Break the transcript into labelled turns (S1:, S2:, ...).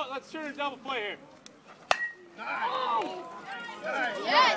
S1: let's turn a double play here.
S2: Nice. Nice. Yeah.